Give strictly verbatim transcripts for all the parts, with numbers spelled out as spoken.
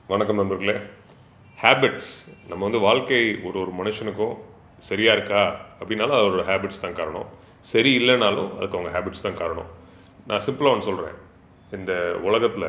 வணக்கம் நண்பர்களே. ஹேபிட்ஸ் நம்ம வந்து வாழ்க்கை ஒரு ஒரு மனுஷனுக்கும் சரியாக இருக்கா அப்படின்னாலும் அது ஒரு ஹேபிட்ஸ் தான் காரணம். சரி இல்லைனாலும் அதுக்கு அவங்க ஹேபிட்ஸ் தான் காரணம். நான் சிம்பிளாக ஒன்று சொல்கிறேன். இந்த உலகத்தில்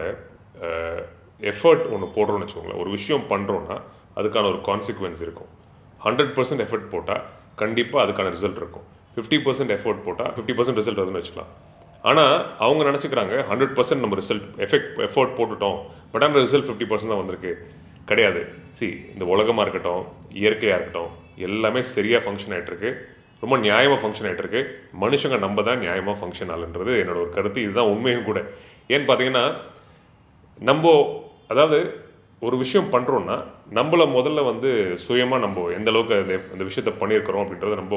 எஃபர்ட் ஒன்று போடுறோன்னு வச்சுக்கோங்களேன். ஒரு விஷயம் பண்ணுறோன்னா அதுக்கான ஒரு கான்சிக்வன்ஸ் இருக்கும். ஹண்ட்ரட் பர்சன்ட் எஃபர்ட் போட்டால் கண்டிப்பாக அதுக்கான ரிசல்ட் இருக்கும். ஃபிஃப்டி பர்சன்ட் எஃபர்ட் போட்டால் ஃபிஃப்டி பர்சன்ட் ரிசல்ட் வருதுன்னு வச்சுக்கலாம். ஆனால் அவங்க நினச்சிக்கிறாங்க ஹண்ட்ரட் பர்சன்ட் நம்ம ரிசல்ட் எஃபெக்ட் எஃபோர்ட் போட்டுட்டோம், பட் அந்த ரிசல்ட் ஃபிஃப்டி பர்சன்ட் தான் வந்திருக்கு. கிடையாது. சி, இந்த உலகமாக இருக்கட்டும், இயற்கையாக இருக்கட்டும், எல்லாமே சரியாக ஃபங்க்ஷன் ஆகிட்டுருக்கு, ரொம்ப நியாயமாக ஃபங்க்ஷன் ஆகிட்டுருக்கு. மனுஷங்க நம்ம தான் நியாயமாக ஃபங்க்ஷன் ஆகுன்றது என்னோட ஒரு கருத்து. இதுதான் உண்மையும் கூட. ஏன்னு பார்த்தீங்கன்னா, நம்ம அதாவது ஒரு விஷயம் பண்ணுறோன்னா நம்மளை முதல்ல வந்து சுயமாக நம்ம எந்த அளவுக்கு அந்த அந்த விஷயத்தை பண்ணியிருக்கிறோம் அப்படின்றத நம்ம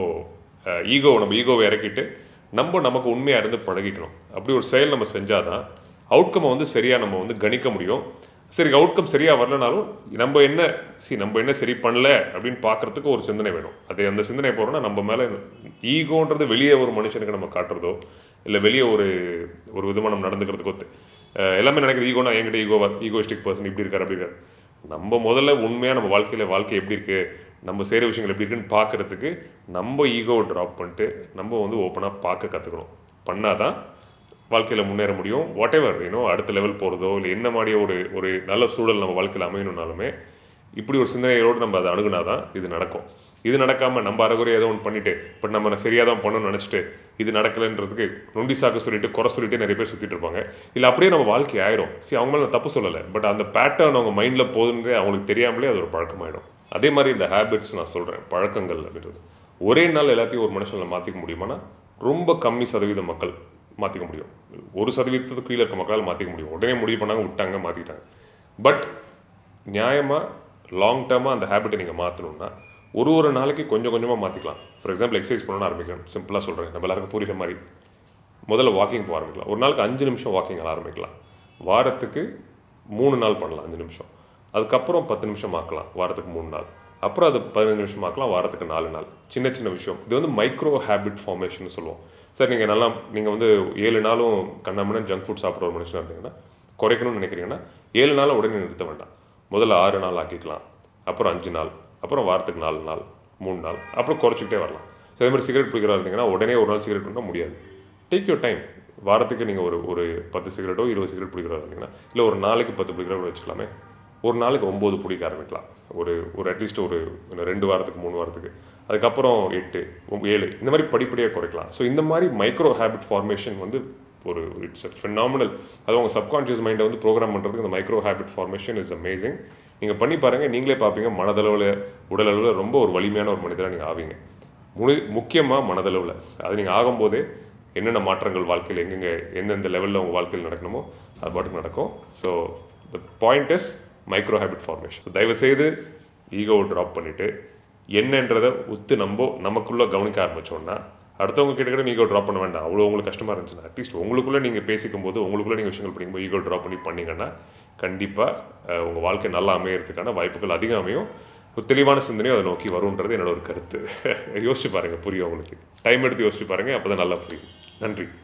ஈகோ நம்ம ஈகோவை இறக்கிட்டு நம்ம நமக்கு உண்மையாக இருந்து பழகிக்கணும். அப்படி ஒரு செயல் நம்ம செஞ்சால் தான் அவுட்கம்மை வந்து சரியாக நம்ம வந்து கணிக்க முடியும். சரி, அவுட்கம் சரியாக வரலனாலும் நம்ம என்ன சி நம்ம என்ன சரி பண்ணல அப்படின்னு பார்க்குறதுக்கு ஒரு சிந்தனை வேணும். அது அந்த சிந்தனை போகிறோன்னா நம்ம மேலே ஈகோன்றது வெளியே ஒரு மனுஷனுக்கு நம்ம காட்டுறதோ இல்லை வெளியே ஒரு ஒரு விதமாக நம்ம நடந்துக்கிறதுக்கோ எல்லாமே நினைக்கிற ஈகோனா என்கிட்ட ஈகோவா ஈகோயிஸ்டிக் பர்சன் இப்படி இருக்கார் அப்படி இருக்கார். நம்ம முதல்ல உண்மையாக நம்ம வாழ்க்கையில் வாழ்க்கை எப்படி இருக்குது, நம்ம செய்கிற விஷயங்கள் எப்படி இருக்குன்னு பார்க்குறதுக்கு நம்ம ஈகோவை ட்ராப் பண்ணிட்டு நம்ம வந்து ஓப்பனாக பார்க்க கற்றுக்கணும். பண்ணால் தான் வாழ்க்கையில் முன்னேற முடியும். வாட் எவர் ஏன்னோ அடுத்த லெவல் போகிறதோ இல்லை என்ன மாதிரியே ஒரு ஒரு நல்ல சூழல் நம்ம வாழ்க்கையில் அமையணுன்னாலுமே இப்படி ஒரு சிந்தனையோடு நம்ம அதை அணுகுனா தான் இது நடக்கும். இது நடக்காமல் நம்ம அறகுறையாக ஏதோ ஒன்று பண்ணிவிட்டு பட் நம்ம சரியாக தான் பண்ணணும்னு நினச்சிட்டு இது நடக்கலைன்றதுக்கு நொண்டி சாக்கு சொல்லிட்டு குறை சொல்லிட்டு நிறைய பேர் சுற்றிட்டு இருப்பாங்க. இல்லை அப்படியே நம்ம வாழ்க்கை ஆயிரும். சரி, அவங்க மேலே நான் தப்பு சொல்லலை, பட் அந்த பேட்டர்ன் அவங்க மைண்டில் போகுதுன்றே அவங்களுக்கு தெரியாமலே அது ஒரு பழக்கமாயிடும். அதே மாதிரி இந்த ஹேபிட்ஸ் நான் சொல்கிறேன், பழக்கங்கள் அப்படின்றது ஒரே நாள் எல்லாத்தையும் ஒரு மனுஷனில் மாற்றிக்க முடியுமானா ரொம்ப கம்மி சதவீத மக்கள் மாற்றிக்க முடியும். ஒரு சதவீதத்துக்கு கீழே இருக்க மக்களால் மாற்றிக்க முடியும். உடனே முடிவு பண்ணாங்க, விட்டாங்க, மாற்றிக்கிட்டாங்க. பட் நியாயமாக லாங் டேர்மாக அந்த ஹேபிட்டை நீங்கள் மாற்றணும்னா ஒரு ஒரு நாளைக்கு கொஞ்சம் கொஞ்சமாக மாற்றிக்கலாம். ஃபார் எக்ஸாம்பிள் எக்ஸசைஸ் பண்ணணும்னு ஆரம்பிக்கலாம். சிம்பிளாக சொல்கிறேன், நம்ம எல்லாருக்கும் புரிகிற மாதிரி முதல்ல வாக்கிங் போக ஆரம்பிக்கலாம். ஒரு நாளுக்கு அஞ்சு நிமிஷம் வாக்கிங் ஆரம்பிக்கலாம். வாரத்துக்கு மூணு நாள் பண்ணலாம் அஞ்சு நிமிஷம். அதுக்கப்புறம் பத்து நிமிஷம் ஆக்கலாம் வாரத்துக்கு மூணு நாள். அப்புறம் அது பதினஞ்சு நிமிஷம் ஆக்கலாம் வாரத்துக்கு நாலு நாள். சின்ன சின்ன விஷயம். இது வந்து மைக்ரோ ஹேபிட் ஃபார்மேஷன் சொல்லுவோம். சார், நீங்கள் நல்லா நீங்கள் வந்து ஏழு நாளும் கண்ணாமண்ணா ஜங்க் ஃபுட் சாப்பிட்ற ஒரு மனுஷனாக இருந்தீங்கன்னா, குறைக்கணும்னு நினைக்கிறீங்கன்னா ஏழு நாள் உடனே நிறுத்த வேண்டாம். முதல்ல ஆறு நாள் ஆக்கிக்கலாம், அப்புறம் அஞ்சு நாள், அப்புறம் வாரத்துக்கு நாலு நாள், மூணு நாள், அப்புறம் குறைச்சிக்கிட்டே வரலாம். ஸோ அதே மாதிரி சிகரெட் பிடிக்கிறா இருந்தீங்கன்னா உடனே ஒரு நாள் சிகரெட் பண்ணால் முடியாது. Take your time. வாரத்துக்கு நீங்கள் ஒரு ஒரு பத்து சிகரெட்டோ இருபது சிகரெட் பிடிக்கிறா இருந்தீங்கன்னா இல்லை ஒரு நாளைக்கு பத்து பிடிக்கிறா வச்சுக்கலாமே. ஒரு நாளைக்கு ஒம்பது பிடிக்க ஆரம்பிக்கலாம். ஒரு ஒரு அட்லீஸ்ட் ஒரு ரெண்டு வாரத்துக்கு மூணு வாரத்துக்கு, அதுக்கப்புறம் எட்டு ஏழு, இந்த மாதிரி படிப்படியாக குறைக்கலாம். ஸோ இந்த மாதிரி மைக்ரோ ஹேபிட் ஃபார்மேஷன் வந்து ஒரு இட்ஸ் அ ஃபினாமினல். அது உங்கள் சப்கான்ஷியஸ் மைண்டை வந்து ப்ரோக்ராம் பண்ணுறதுக்கு இந்த micro habit formation is amazing. நீங்கள் பண்ணி பாருங்கள், நீங்களே பார்ப்பீங்க மனதளவில் உடலளவில் ரொம்ப ஒரு வலிமையான ஒரு மனிதராக நீங்கள் ஆவீங்க. முழு முக்கியமாக மனதளவில் அது நீங்கள் ஆகும்போதே என்னென்ன மாற்றங்கள் வாழ்க்கையில் எங்கெங்கே எந்தெந்த லெவலில் உங்கள் வாழ்க்கையில் நடக்கணுமோ அது பாட்டுக்கு நடக்கும். So the point is micro habit formation. So தயவுசெய்து ஈகோவை ட்ராப் பண்ணிவிட்டு என்னன்றதை உத்து நம்ம நமக்குள்ளே கவனிக்க ஆரம்பித்தோன்னா அடுத்தவங்க கிட்ட கூட ஈகோ ட்ராப் பண்ண வேண்டாம். அவ்வளோ உங்களுக்கு கஷ்டமாக இருந்துச்சுன்னா அட்லீஸ்ட் உங்களுக்குள்ளே நீங்கள் பேசிக்கும் போது உங்களுக்குள்ளே நீங்கள் விஷயங்கள் படிக்கும்போது ஈகோ ட்ராப் பண்ணி பண்ணிங்கன்னா கண்டிப்பாக உங்கள் வாழ்க்கை நல்லா அமையறதுக்கான வாய்ப்புகள் அதிகம் அமையும். ஒரு தெளிவான சிந்தனையும் அதை நோக்கி வரும்ன்றது என்னோட ஒரு கருத்து. யோசிச்சு பாருங்கள், புரியும் உங்களுக்கு. டைம் எடுத்து யோசிச்சு பாருங்கள், அப்போ தான் நல்லா புரியும். நன்றி.